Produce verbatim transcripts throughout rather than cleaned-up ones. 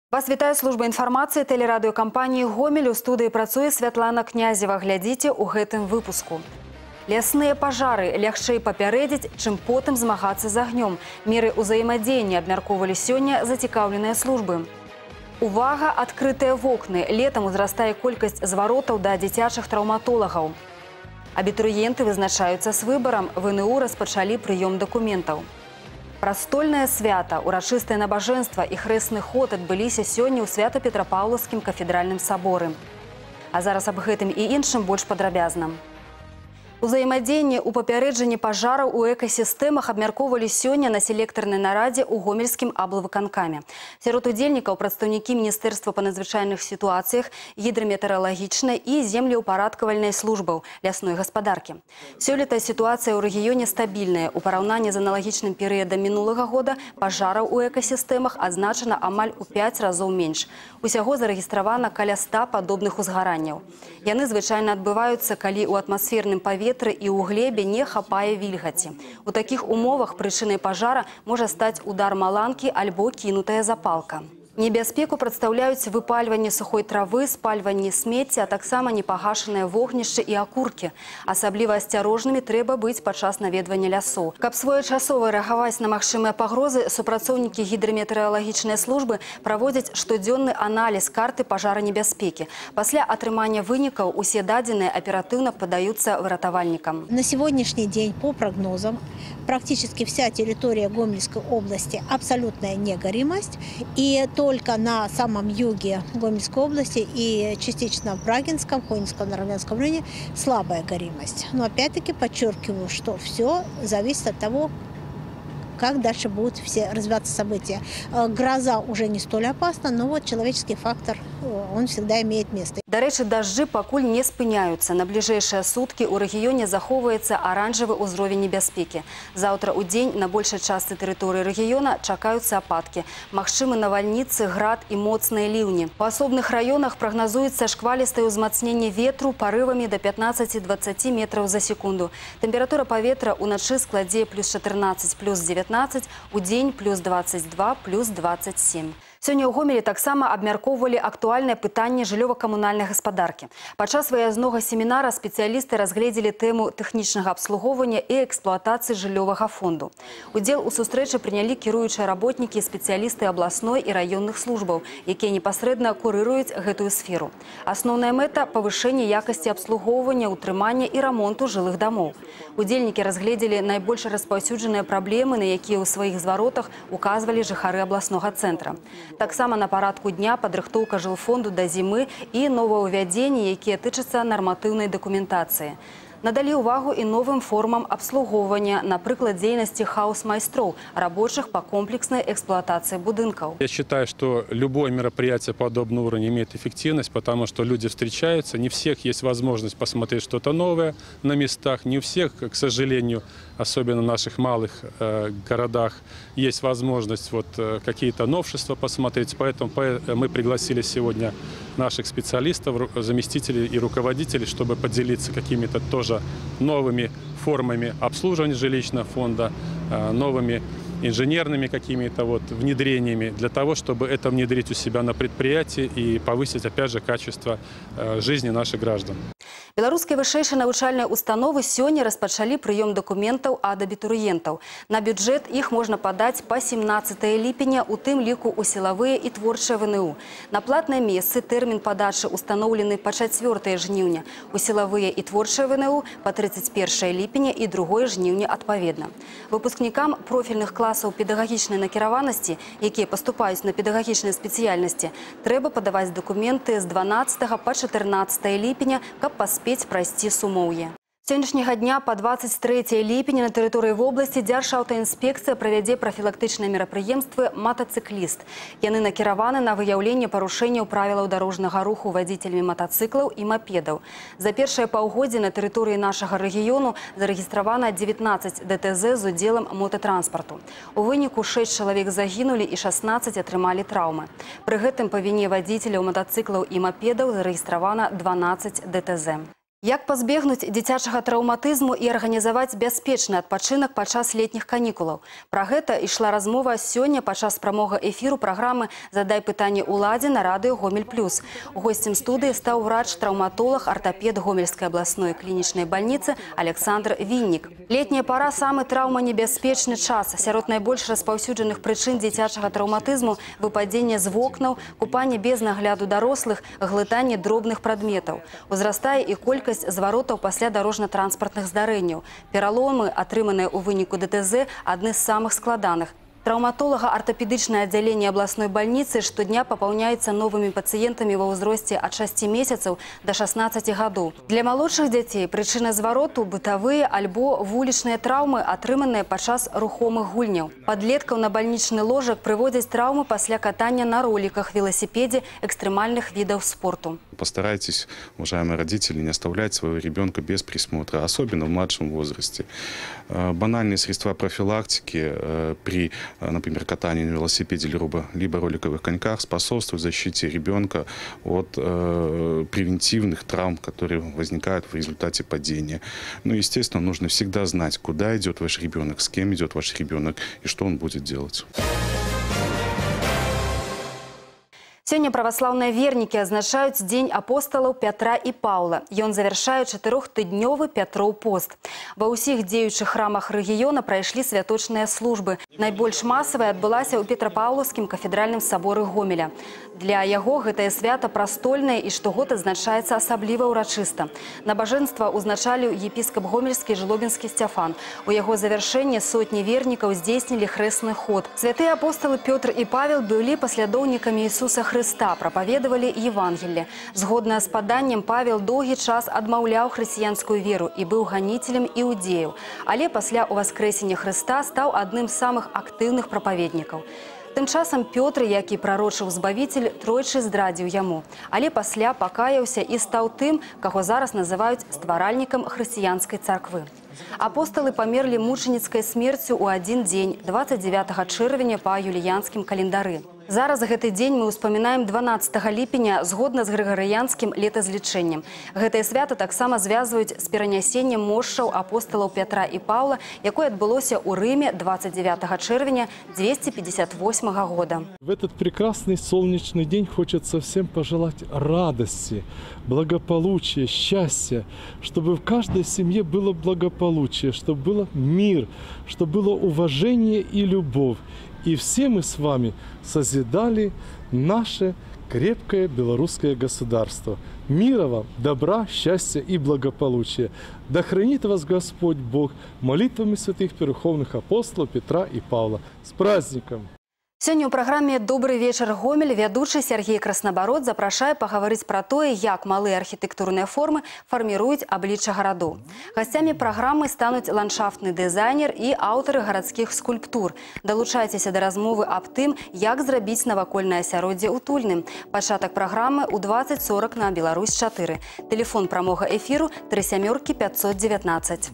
Вас вітае служба інфармацыі тэлерадыёкампаніі «Гомель». У студыі працуе Святлана Князева. Глядзіце ў гэтым выпуску. Лясныя пажары лягчэй папярэдзіць, чым потым змагацца з агнём. Меры ўзаемадзеяння абмяркоўвалі сёння зацікаўленыя службы. Увага, адкрытыя вокны. Летам узрастае колькасць зваротаў да дзіцячых траўматолагаў. Абітурыенты вызначаюцца з выбарам. В эн у распачалі прыём дакументаў. Прастольнае свята, урачыстае набажэнства і хрэсны ход адбыліся сёння ў Свята-Петрапаўлаўскім кафедральным саборы. А зараз аб гэтым і іншым больш падрабязна. Узаемадзеянне ў папярэджанні пажараў у экасістэмах абмяркоўвалі сёння на селектарнай нарадзе ў гомельскім аблвыканкаме. Сярод удзельнікаў прадстаўнікі Міністэрства па надзвычайных сітуацыях, гідраметэаралагічнай і землеўпарадкавальнай службаў лясной гаспадаркі. Сёлета сітуацыя ў рэгіёне стабільная. У параўнанні з аналагічным перыядам мінулага года пажараў у экасістэмах адзначана амаль у пяць разоў менш. Усяго зарэгістравана каля ста падобных узгаранняў. Яны звычайна адбываюцца, калі ў атмасферным паветры і ў глебе не хапае вільгаці. У такіх умовах прычынай пажара можа стаць удар маланкі альбо кінутая запалка. Небяспеку прадстаўляюць выпальванне сухой травы, спальванне смецця, а таксама непагашаныя вогнішчы і акуркі. Асабліва асцярожнымі трэба быць падчас наведвання лясоў. Каб своечасова рэагаваць на магчымыя пагрозы, супрацоўнікі гідраметэаралагічнай службы праводзяць штодзённы аналіз карты пажаранебяспекі. Пасля атрымання вынікаў усе дадзеныя аператыўна падаюцца выратавальнікам. На сегодняшний день по прогнозам практически вся территория Гомельской области абсолютная негоримость, и только на самом юге Гомельской области и частично в Брагинском, Конинском, Наравянском районе слабая горимость. Но опять-таки подчеркиваю, что все зависит от того, как дальше будут все развиваться события. Гроза уже не столь опасна, но вот человеческий фактор, он всегда имеет место. До рэчы, дажджы пакуль не спыняюцца. На бліжэйшыя суткі ў рэгіёне захоўваецца аранжавы ўзровень небяспекі. Заўтра ў дзень на большай частцы тэрыторыі рэгіёна чакаюцца ападкі. Магчымы навальніцы, град і моцныя ліўні. У асобных раёнах прагназуецца шквалістае ўзмацненне ветру парывамі да пятнаццаці дваццаці метраў за секунду. Тэмпература паветра ўначы складзе плюс чатырнаццаць, плюс дзевятнаццаць, у дзень плюс дваццаць два, плюс дваццаць сем. Сёння ў Гомелі таксама абмяркоўвалі актуальнае пытанне жыллёва-камунальнай гаспадаркі. Падчас выязнога семінара спецыялісты разгледзелі тэму тэхнічнага абслугоўвання і эксплуатацыі жыллёвага фонду. Удзел у сустрэчы прынялі кіруючыя работнікі і спецыялісты абласной і раённых службаў, якія непасрэдна курыруюць гэтую сферу. Асноўная мэта – павышэнне якасці абслугоўвання, утрымання і рамонту жылых дамоў. Удзельнікі разгледзелі найбольш распаўсюджаныя праблемы, на якія ў сваіх зваротах указвалі жыхары абласнога цэнтра. Таксама на парадку дня падрыхтоўка жылфонду да зімы і новаўвядзенні, якія тычацца нарматыўнай дакументацыі. Надалі ўвагу і новым формам абслугоўвання, напрыклад, дзейнасці хаус-майстроў, рабочих по комплексной эксплуатации будинков. Я считаю, что любое мероприятие подобного уровня имеет эффективность, потому что люди встречаются, не у всех есть возможность посмотреть что-то новое на местах, не у всех, к сожалению, особенно в наших малых э, городах, есть возможность вот, э, какие-то новшества посмотреть. Поэтому мы пригласили сегодня наших специалистов, заместителей и руководителей, чтобы поделиться какими-то тоже новыми формами обслуживания жилищного фонда, новыми инженерными какими-то вот внедрениями для того, чтобы это внедрить у себя на предприятии и повысить, опять же, качество жизни наших граждан. Беларускія вышэйшыя навучальныя установы сёння распачалі прыём дакументаў ад абітурыентаў. На бюджэт іх можна падаць па сямнаццатае ліпеня, у тым ліку ў сілавыя і творчыя вэ эн у. На платныя месцы тэрмін падачы устаноўлены па чацвёртае жніўня, у сілавыя і творчыя вэ эн у па трыццаць першае ліпеня і другое жніўня адпаведна. Выпускнікам профільных класаў педагагічнай накіраванасці, якія паступаюць на педагагічныя спецыяльнасці, трэба падаваць дакументы з дванаццатага па чатырнаццатае ліпеня, каб паспець прайсці сумоўе. Сённяшняга дня па дваццаць трэцяе ліпеня на тэрыторыі вобласці Дзяржаўтаінспекцыя правядзе прафілактычныя мерапрыемствы «Матацыкліст». Яны накіраваны на выяўленне парушэнняў правілаў дарожнага руху вадзіцелямі матацыклаў і мапедаў. За першае паўгоддзе на тэрыторыі нашага рэгіёну зарэгістравана дзевятнаццаць дэ тэ зэ з удзелам мотатранспарту. У выніку шэсць чалавек загінулі і шаснаццаць атрымалі траўмы. Пры гэтым па віне вадзіцеляў матацыклаў і мапедаў зарэгістравана дванаццаць дэ тэ зэ. Як пазбегнуць дзіцячага траўматызму і арганізаваць бяспечны адпачынак падчас летніх канікулаў? Пра гэта ішла размова сёння падчас прамога эфіру праграмы «Задай пытанне ўладзе» на радыё Гомель плюс. Госцем студыі стаў врач-траўматолог, артапед Гомельскай абласной клінічнай бальніцы Александр Віннік. Летняя пара – самы траўманебяспечны час. Сярод найбольш распаўсюджаных прычын дзіцячага траўматызму – выпадзенне з вокнаў, купанне без нагляду дарослых, глытанне дробных прадметаў. Узрастае і колькасць зваротаў пасля дарожна-транспартных здарэнняў. Пераломы, атрыманыя ў выніку ДТЗ, адны з самых складаных. Траўматолага артапедычнае аддзяленне абласной бальніцы штодня папаўняецца новымі пацыентамі ва ўзросце ад шасці месяцаў да шаснаццаці гадоў. Для малодшых дзяцей прычына звароту – бытавыя альбо вулічныя траўмы, атрыманыя падчас рухомых гульняў. Падлеткаў на бальнічны ложак прыводзяць траўмы пасля катання на роликах, велосипеде, экстремальных видов спорту. Постарайтесь, уважаемые родители, не оставлять своего ребенка без присмотра, особенно в младшем возрасте. Банальные средства профилактики при, например, катании на велосипеде либо роликовых коньках способствуют защите ребенка от э, превентивных травм, которые возникают в результате падения. Ну, естественно, нужно всегда знать, куда идет ваш ребенок, с кем идет ваш ребенок и что он будет делать. Сёння праваслаўныя вернікі адзначаюць дзень апосталаў Пятра і Паўла. Ён завяршае чатырохтыднёвы Пятроў пост. Ва ўсіх дзеючых храмах рэгіёна прайшлі святочныя службы. Найбольш масавая адбылася ў Петрапаўлаўскім кафедральным саборы Гомеля. Для яго гэтае свята прастольнае і штогод адзначаецца асабліва ўрачыста. Набажэнства ўзначаліў епіскап гомельскі Жлобінскі Сцяфан. У яго завяршэнне сотні вернікаў здзейснілі хрэсны ход. Святыя апосталы Пётр і Павел былі паслядоўнікамі Ісуса Хрыста. Христа, пропаведовали Евангелие. Згодна з паданнем, Павел доўгі час адмаўляў хрысціянскую веру і быў ганіцелем іудзеяў. Але пасля ўваскрэсення Христа стаў адным з самых актыўных прапаведнікаў. Тым часам Пётр, які прарочыў збавіцель, тройчы здрадзіў яму. Але пасля пакаяўся і стаў тым, каго зараз называюць стваральнікам хрысціянскай царквы. Апосталы памерлі мучаніцкай смерцю ў адзін дзень, дваццаць дзевятага чэрвеня па юліянскім календары. Зараз гэты дзень мы ўспамінаем дванаццатага ліпеня згодна з грыгарыянскім летазлічэннем. Гэтае свята таксама звязваюць з перанясеннем мошчаў апосталаў Пятра і Паўла, якое адбылося ў Рыме двадцать девятого чэрвеня двести пятьдесят восьмого года. В этот прекрасный солнечный день хочется всем пожелать радости, благополучия, счастья, чтобы в каждой семье было благополучие, чтобы было мир, чтобы было уважение и любовь. И все мы с вами созидали наше крепкое белорусское государство. Мира вам, добра, счастья и благополучия. Да хранит вас Господь Бог молитвами святых перуховных апостолов Петра и Павла. С праздником! Сёння ў праграме «Добрый вечар, Гомель» вядучы Сергей Краснабарод запрашае пагаварыць пра тое, як малыя архітэктурныя формы фарміруюць аблічча гарадоў. Гасцямі праграмы стануць ландшафтны дызайнер і аўтары гарадскіх скульптур. Далучайцеся да размовы аб тым, як зрабіць навакольнае асяроддзе утульным. Пачатак праграмы ў двадцать сорок на Беларусь чатыры. Тэлефон прамога эфіру тры сямёркі пятьсот девятнадцать.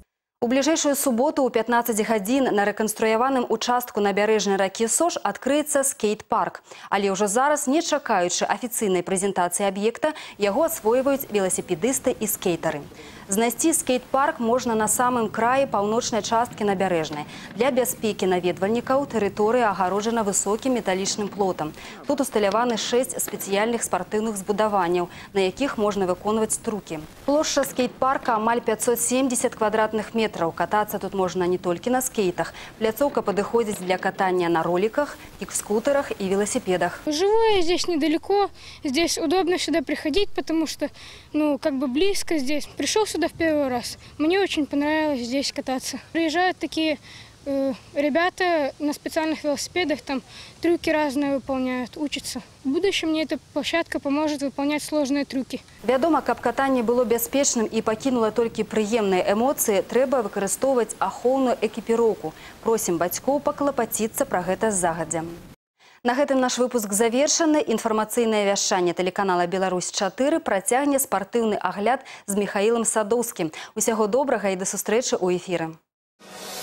У бліжэйшую суботу ў пятнаццаць гадзін на рэканструяваным участку набярэжнай ракі Сош адкрыецца скейт-парк. Але ўжо зараз, не чакаючы афіцыйнай прэзентацыі аб'екта, яго асвойваюць веласіпедысты і скейтары. Знайсці скейт-парк можна на самым краі паўночнай часткі набярэжнай. Для бяспекі наведвальнікаў тэрыторыя агароджана высокім металічным плотам. Тут усталяваны шэсць спецыяльных спартыўных збудаванняў, на якіх можна выконваць трукі. Плошча скейт-парка амаль пятьсот семьдесят квадратных метраў. Катацца тут можна не толькі на скейтах. Пляцоўка падыходзіць для катання на роликах, кік-скутерах и велосипедах. Живу я здесь недалеко, здесь удобно сюда приходить, потому что, ну, как бы близко здесь. Пришел сюда в первый раз. Мне очень понравилось здесь кататься. Приезжают такие э, ребята на специальных велосипедах, там трюки разные выполняют, учатся. В будущем мне эта площадка поможет выполнять сложные трюки. Вядома, каб катанне было бяспечным і пакінула толькі прыемныя эмоцыі, трэба выкарыстоўваць ахоўную экіпіроўку. Просім бацькоў паклапаціцца пра гэта загадзя. На гэтым наш выпуск завершаны. Інфармацыйнае вяшчанне тэлеканала Беларусь чатыры працягне спартыўны агляд з Міхаілам Садоўскім. Усяго добрага і да сустрэчы ў эфіры.